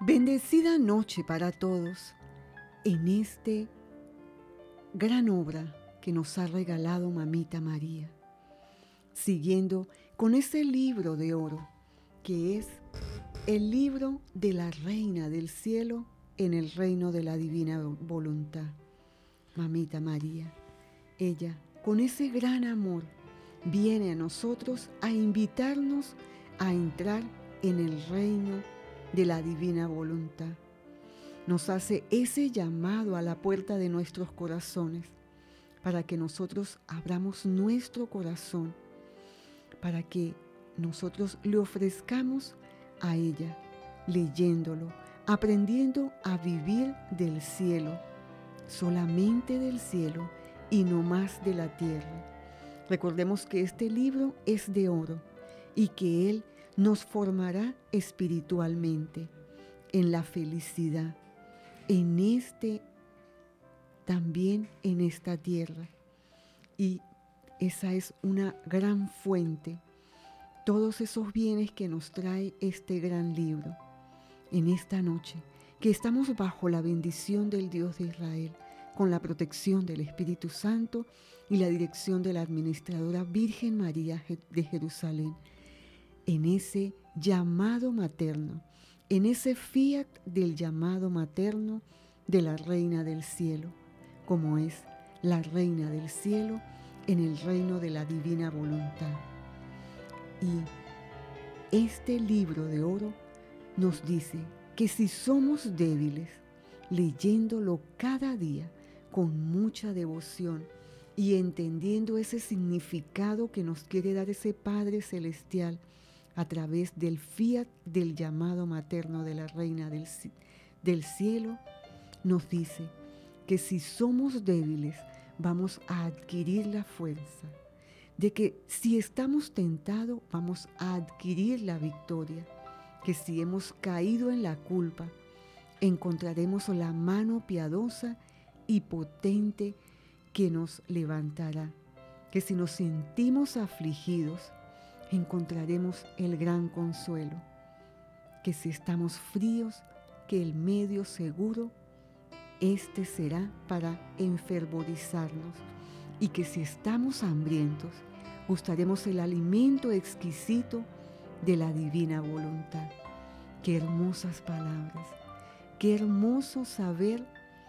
Bendecida noche para todos en este gran obra que nos ha regalado Mamita María, siguiendo con ese libro de oro que es el libro de la Reina del Cielo en el reino de la divina voluntad. Mamita María, ella con ese gran amor viene a nosotros a invitarnos a entrar en el reino de la divina voluntad. Nos hace ese llamado a la puerta de nuestros corazones para que nosotros abramos nuestro corazón, para que nosotros le ofrezcamos a ella, leyéndolo, aprendiendo a vivir del cielo, solamente del cielo y no más de la tierra. Recordemos que este libro es de oro y que Él nos formará espiritualmente en la felicidad, también en esta tierra. Y esa es una gran fuente, todos esos bienes que nos trae este gran libro. En esta noche, que estamos bajo la bendición del Dios de Israel, con la protección del Espíritu Santo y la dirección de la administradora Virgen María de Jerusalén, en ese llamado materno, en ese fiat del llamado materno de la Reina del Cielo, como es la Reina del Cielo en el reino de la divina voluntad. Y este libro de oro nos dice que si somos débiles, leyéndolo cada día con mucha devoción y entendiendo ese significado que nos quiere dar ese Padre Celestial a través del fiat del llamado materno de la Reina del Cielo, nos dice que si somos débiles vamos a adquirir la fuerza, de que si estamos tentados vamos a adquirir la victoria, que si hemos caído en la culpa encontraremos la mano piadosa y potente que nos levantará, que si nos sentimos afligidos encontraremos el gran consuelo, que si estamos fríos, que el medio seguro, este será para enfervorizarnos, y que si estamos hambrientos, gustaremos el alimento exquisito de la divina voluntad. Qué hermosas palabras, qué hermoso saber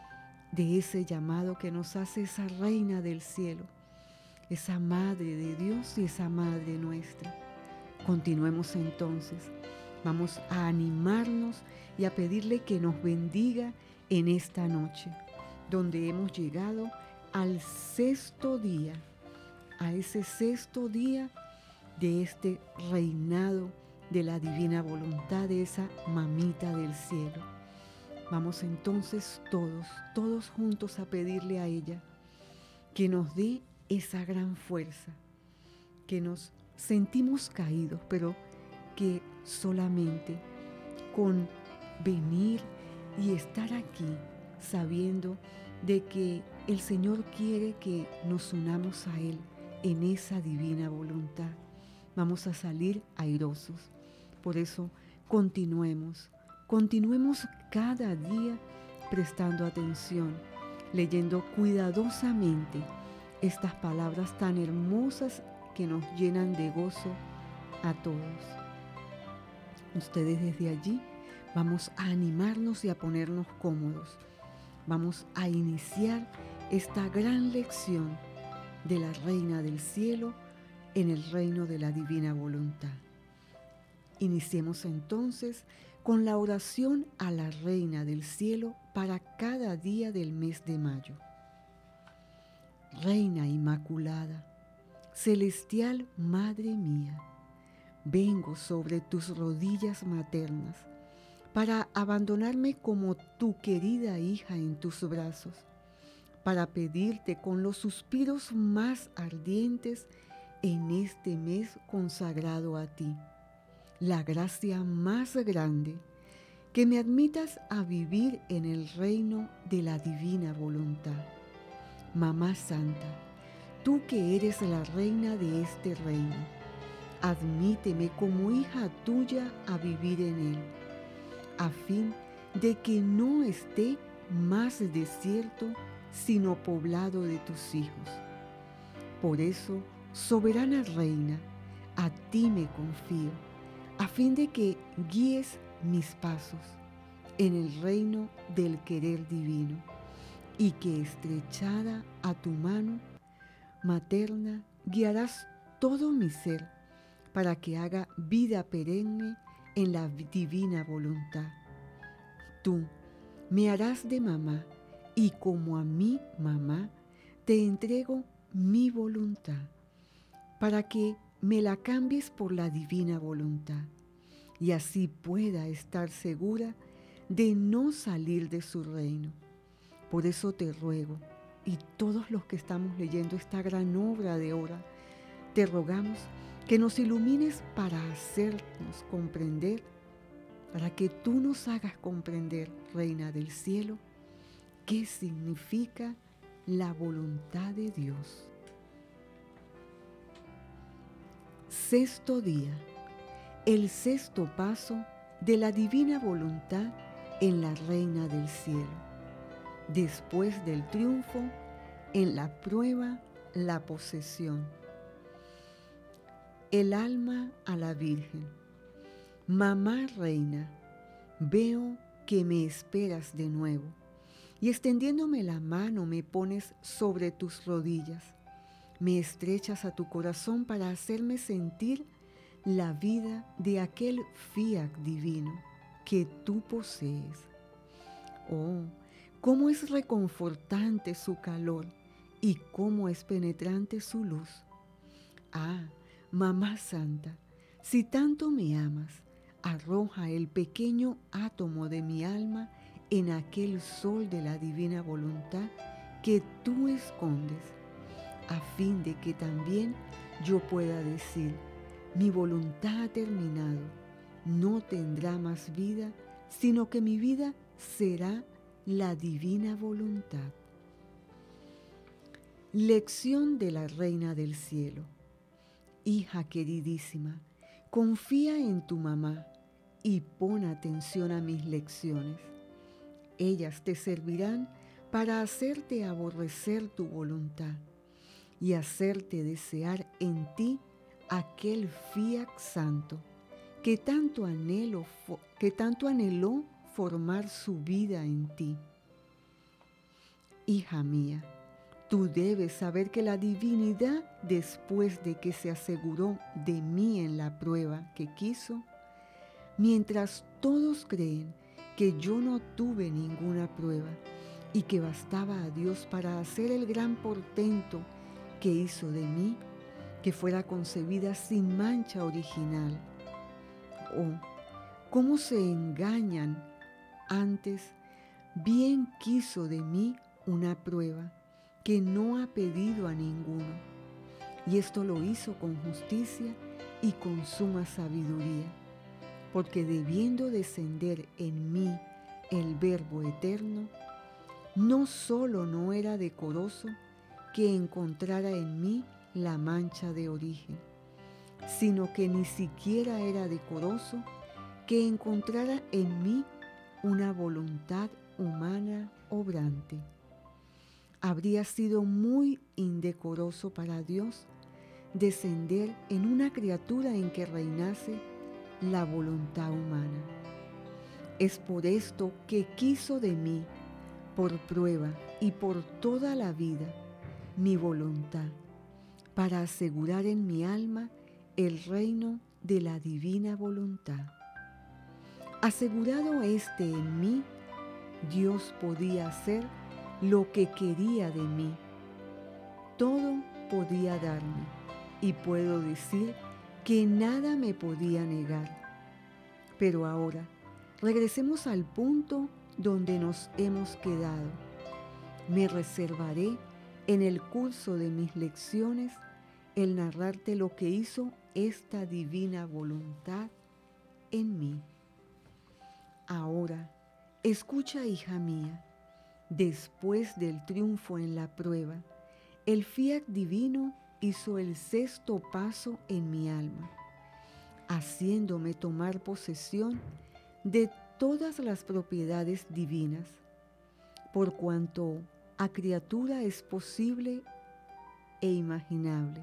de ese llamado que nos hace esa Reina del Cielo, esa Madre de Dios y esa Madre nuestra. Continuemos entonces, vamos a animarnos y a pedirle que nos bendiga en esta noche, donde hemos llegado al sexto día, a ese sexto día de este reinado de la divina voluntad de esa Mamita del Cielo. Vamos entonces todos juntos a pedirle a ella que nos dé esa gran fuerza, que nos sentimos caídos, pero que solamente con venir y estar aquí, sabiendo de que el Señor quiere que nos unamos a Él en esa divina voluntad, vamos a salir airosos. Por eso continuemos cada día prestando atención, leyendo cuidadosamente estas palabras tan hermosas que nos llenan de gozo a todos. Ustedes desde allí vamos a animarnos y a ponernos cómodos. Vamos a iniciar esta gran lección de la Reina del Cielo en el reino de la divina voluntad. Iniciemos entonces con la oración a la Reina del Cielo para cada día del mes de mayo. Reina Inmaculada, celestial Madre mía, vengo sobre tus rodillas maternas para abandonarme como tu querida hija en tus brazos, para pedirte con los suspiros más ardientes en este mes consagrado a ti, la gracia más grande, que me admitas a vivir en el reino de la divina voluntad. Mamá Santa, tú que eres la reina de este reino, admíteme como hija tuya a vivir en él, a fin de que no esté más desierto, sino poblado de tus hijos. Por eso, soberana reina, a ti me confío, a fin de que guíes mis pasos en el reino del querer divino, y que estrechada a tu mano materna guiarás todo mi ser para que haga vida perenne en la divina voluntad. Tú me harás de mamá, y como a mi mamá te entrego mi voluntad, para que me la cambies por la divina voluntad, y así pueda estar segura de no salir de su reino. Por eso te ruego, y todos los que estamos leyendo esta gran obra de Ora, te rogamos que nos ilumines para hacernos comprender, para que tú nos hagas comprender, Reina del Cielo, qué significa la voluntad de Dios. Sexto día, el sexto paso de la divina voluntad en la Reina del Cielo. Después del triunfo, en la prueba, la posesión. El alma a la Virgen. Mamá Reina, veo que me esperas de nuevo, y extendiéndome la mano me pones sobre tus rodillas. Me estrechas a tu corazón para hacerme sentir la vida de aquel fiat divino que tú posees. Oh, cómo es reconfortante su calor y cómo es penetrante su luz. Ah, Mamá Santa, si tanto me amas, arroja el pequeño átomo de mi alma en aquel sol de la divina voluntad que tú escondes, a fin de que también yo pueda decir: mi voluntad ha terminado, no tendrá más vida, sino que mi vida será la divina voluntad. Lección de la Reina del Cielo. Hija queridísima, confía en tu mamá y pon atención a mis lecciones. Ellas te servirán para hacerte aborrecer tu voluntad y hacerte desear en ti aquel fiat santo que tanto anheló formar su vida en ti. Hija mía, tú debes saber que la divinidad, después de que se aseguró de mí en la prueba que quiso, mientras todos creen que yo no tuve ninguna prueba y que bastaba a Dios para hacer el gran portento que hizo de mí, que fuera concebida sin mancha original. Oh, cómo se engañan. Antes, bien quiso de mí una prueba que no ha pedido a ninguno, y esto lo hizo con justicia y con suma sabiduría, porque debiendo descender en mí el Verbo eterno, no solo no era decoroso que encontrara en mí la mancha de origen, sino que ni siquiera era decoroso que encontrara en mí una voluntad humana obrante. Habría sido muy indecoroso para Dios descender en una criatura en que reinase la voluntad humana. Es por esto que quiso de mí, por prueba y por toda la vida, mi voluntad, para asegurar en mi alma el reino de la divina voluntad. Asegurado este en mí, Dios podía hacer lo que quería de mí. Todo podía darme, y puedo decir que nada me podía negar. Pero ahora, regresemos al punto donde nos hemos quedado. Me reservaré en el curso de mis lecciones el narrarte lo que hizo esta divina voluntad en mí. Ahora, escucha, hija mía, después del triunfo en la prueba, el fiat divino hizo el sexto paso en mi alma, haciéndome tomar posesión de todas las propiedades divinas, por cuanto a criatura es posible e imaginable.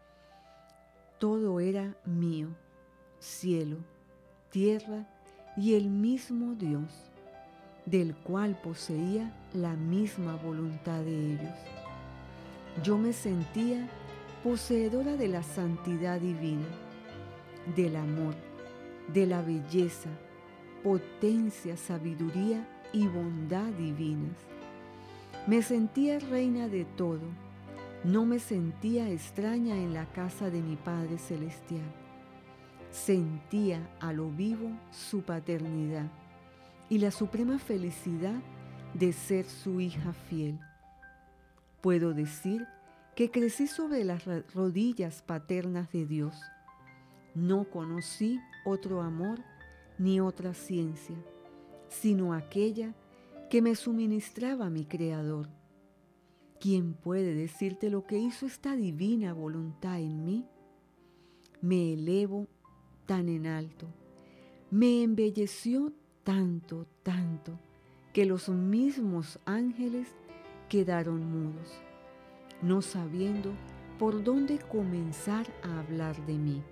Todo era mío, cielo, tierra y el mismo Dios, del cual poseía la misma voluntad de ellos. Yo me sentía poseedora de la santidad divina, del amor, de la belleza, potencia, sabiduría y bondad divinas. Me sentía reina de todo. No me sentía extraña en la casa de mi Padre Celestial. Sentía a lo vivo su paternidad y la suprema felicidad de ser su hija fiel. Puedo decir que crecí sobre las rodillas paternas de Dios. No conocí otro amor ni otra ciencia, sino aquella que me suministraba mi Creador. ¿Quién puede decirte lo que hizo esta divina voluntad en mí? Me elevo tan en alto, me embelleció tanto, tanto, que los mismos ángeles quedaron mudos, no sabiendo por dónde comenzar a hablar de mí.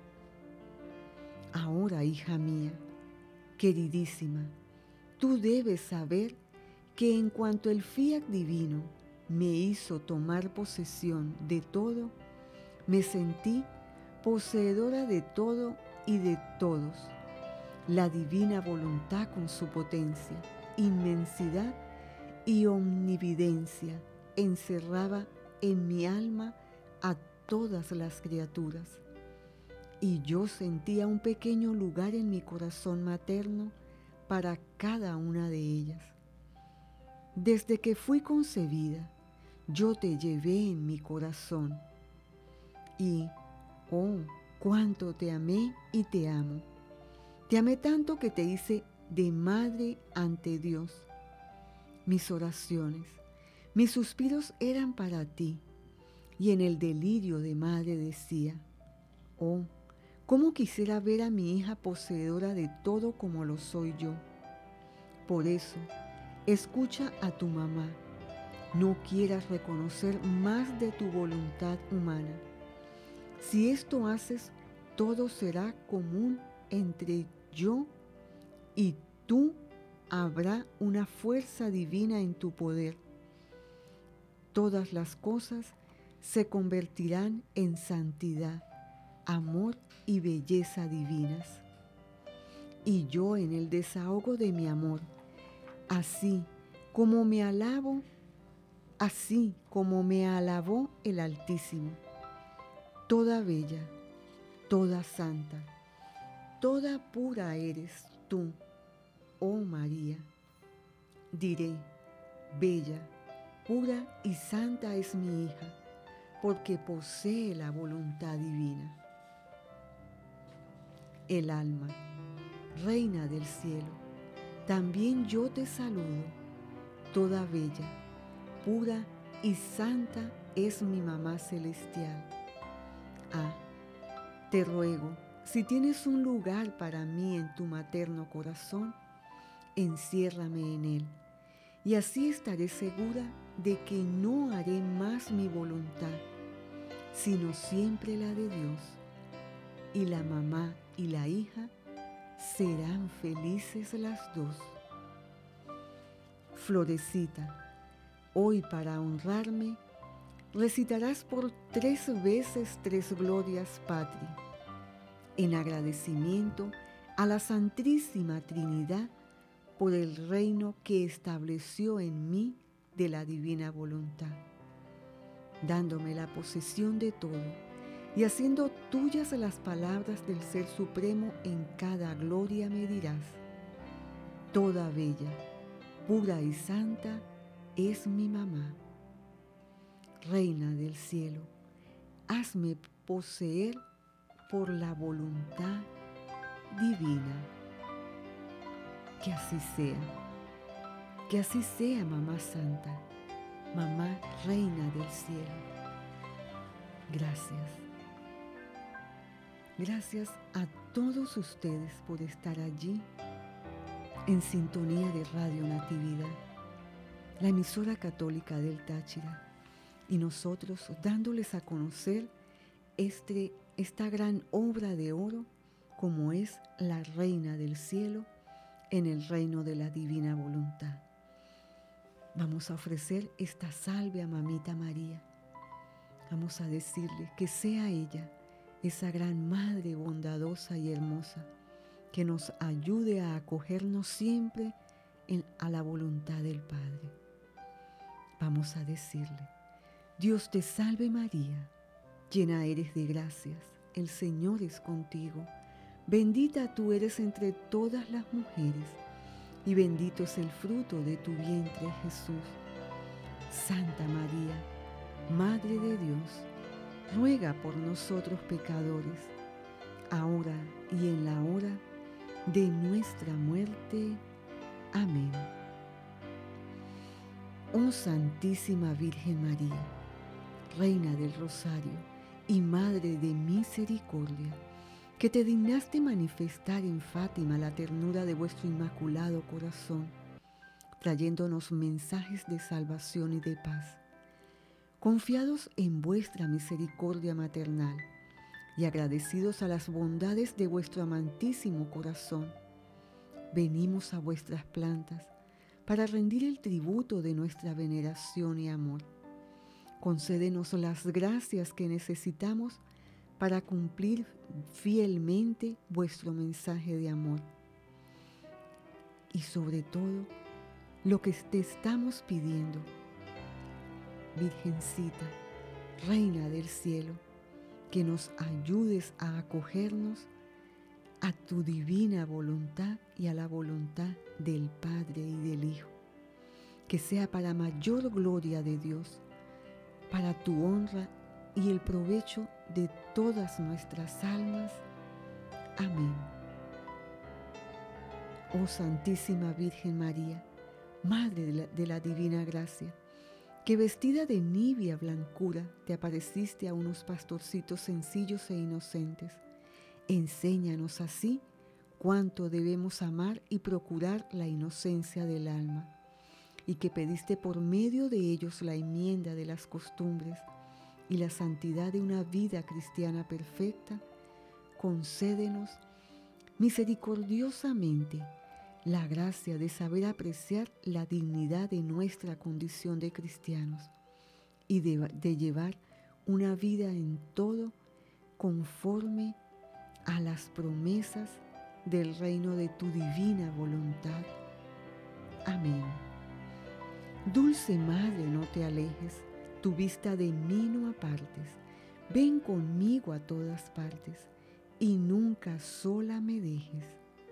Ahora, hija mía, queridísima, tú debes saber que en cuanto el fiat divino me hizo tomar posesión de todo, me sentí poseedora de todo y de todos. La divina voluntad con su potencia, inmensidad y omnividencia encerraba en mi alma a todas las criaturas. Y yo sentía un pequeño lugar en mi corazón materno para cada una de ellas. Desde que fui concebida, yo te llevé en mi corazón. Y, oh, cuánto te amé y te amo. Te amé tanto que te hice de madre ante Dios. Mis oraciones, mis suspiros eran para ti. Y en el delirio de madre decía, oh, cómo quisiera ver a mi hija poseedora de todo como lo soy yo. Por eso, escucha a tu mamá. No quieras reconocer más de tu voluntad humana. Si esto haces, todo será común entre yo y tú. Habrá una fuerza divina en tu poder. Todas las cosas se convertirán en santidad, amor y belleza divinas. Y yo en el desahogo de mi amor, así como me alabó el Altísimo, toda bella, toda santa, toda pura eres tú, oh María. Diré, bella, pura y santa es mi hija, porque posee la voluntad divina. El alma, reina del cielo, también yo te saludo, toda bella, pura y santa es mi mamá celestial. Ah, te ruego, si tienes un lugar para mí en tu materno corazón, enciérrame en él, y así estaré segura de que no haré más mi voluntad, sino siempre la de Dios, y la mamá y la hija serán felices las dos. Florecita, hoy para honrarme, recitarás por 3 veces 3 glorias patri, en agradecimiento a la Santísima Trinidad por el reino que estableció en mí de la divina voluntad, dándome la posesión de todo y haciendo tuyas las palabras del Ser Supremo. En cada gloria me dirás, toda bella, pura y santa es mi mamá. Reina del cielo, hazme poseer por la voluntad divina. Que así sea, mamá santa, mamá reina del cielo. Gracias. Gracias a todos ustedes por estar allí en sintonía de Radio Natividad, la emisora católica del Táchira, y nosotros dándoles a conocer esta gran obra de oro como es la Reina del Cielo en el reino de la divina voluntad. Vamos a ofrecer esta salve a Mamita María. Vamos a decirle que sea ella, esa gran Madre bondadosa y hermosa, que nos ayude a acogernos siempre a la voluntad del Padre. Vamos a decirle: Dios te salve María, llena eres de gracias, el Señor es contigo, bendita tú eres entre todas las mujeres, y bendito es el fruto de tu vientre Jesús. Santa María, Madre de Dios, ruega por nosotros pecadores, ahora y en la hora de nuestra muerte. Amén. Oh Santísima Virgen María, Reina del Rosario y Madre de Misericordia, que te dignaste manifestar en Fátima la ternura de vuestro inmaculado corazón, trayéndonos mensajes de salvación y de paz. Confiados en vuestra misericordia maternal y agradecidos a las bondades de vuestro amantísimo corazón, venimos a vuestras plantas para rendir el tributo de nuestra veneración y amor. Concédenos las gracias que necesitamos para cumplir fielmente vuestro mensaje de amor. Y sobre todo, lo que te estamos pidiendo, Virgencita, Reina del Cielo, que nos ayudes a acogernos a tu divina voluntad y a la voluntad del Padre y del Hijo, que sea para mayor gloria de Dios, para tu honra y el provecho de todas nuestras almas. Amén. Oh Santísima Virgen María, Madre de la Divina Gracia, que vestida de nívea blancura te apareciste a unos pastorcitos sencillos e inocentes, enséñanos así cuánto debemos amar y procurar la inocencia del alma, y que pediste por medio de ellos la enmienda de las costumbres y la santidad de una vida cristiana perfecta. Concédenos misericordiosamente la gracia de saber apreciar la dignidad de nuestra condición de cristianos y de llevar una vida en todo conforme a las promesas del reino de tu divina voluntad. Amén. Dulce Madre, no te alejes, tu vista de mí no apartes, ven conmigo a todas partes y nunca sola me dejes.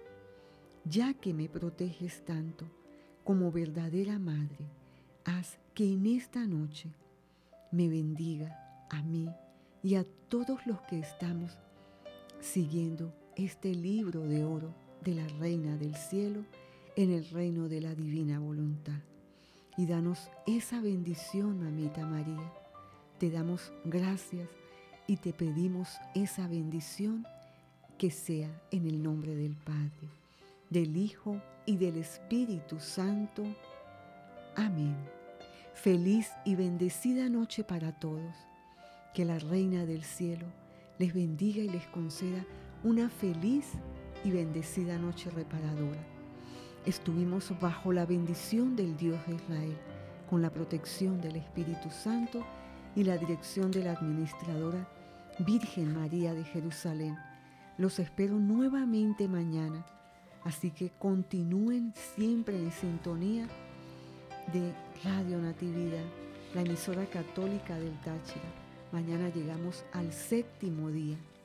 Ya que me proteges tanto como verdadera Madre, haz que en esta noche me bendiga a mí y a todos los que estamos siguiendo este libro de oro de la Reina del Cielo en el reino de la divina voluntad. Y danos esa bendición, Mamita María. Te damos gracias y te pedimos esa bendición, que sea en el nombre del Padre, del Hijo y del Espíritu Santo. Amén. Feliz y bendecida noche para todos. Que la Reina del Cielo les bendiga y les conceda una feliz y bendecida noche reparadora. Estuvimos bajo la bendición del Dios de Israel, con la protección del Espíritu Santo y la dirección de la administradora Virgen María de Jerusalén. Los espero nuevamente mañana, así que continúen siempre en sintonía de Radio Natividad, la emisora católica del Táchira. Mañana llegamos al 7º día.